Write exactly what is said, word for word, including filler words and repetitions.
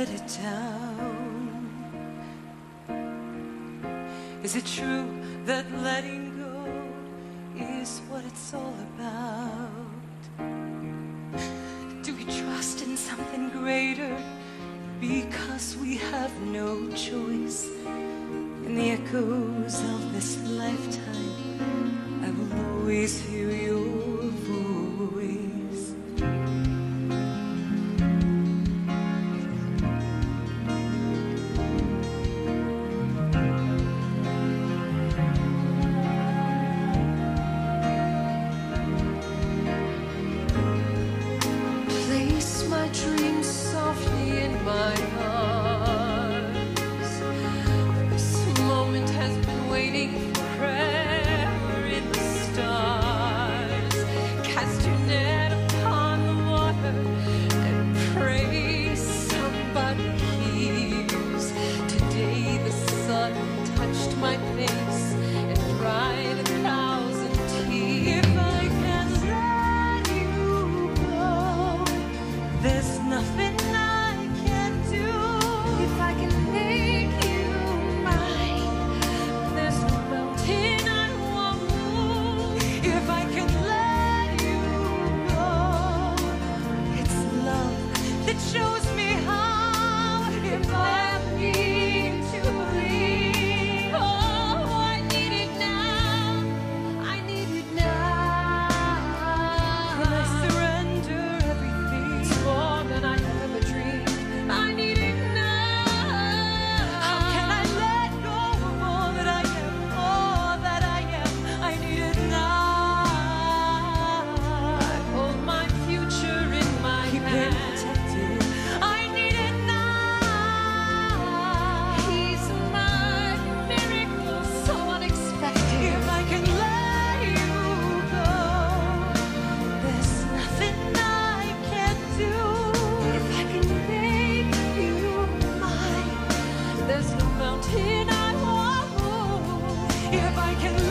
let it down. Is it true that letting go is what it's all about? Do we trust in something greater because we have no choice? In the echoes of this lifetime, I will always hear your voice. Place my dreams softly in my arms. This moment has been waiting forever in the stars. Cast your net upon the water and pray somebody hears. Today the sun touched my face and dried a thousand tears. If I can let you go, there's nothing I can do. If I can make you mine, there's no mountain I won't move. If I can let you go, it's love that shows me how. If I need to leave, oh, I need it now. I need it now. Can I surrender everything? It's more than I ever dreamed. I need it now. How can I let go of all that I am, all that I am? I need it now. I hold my future in my Keep hand. It protected. I need it now. He's my miracle, so unexpected. If I can let you go, there's nothing I can do. If I can make you mine, there's no mountain I won't move. If I can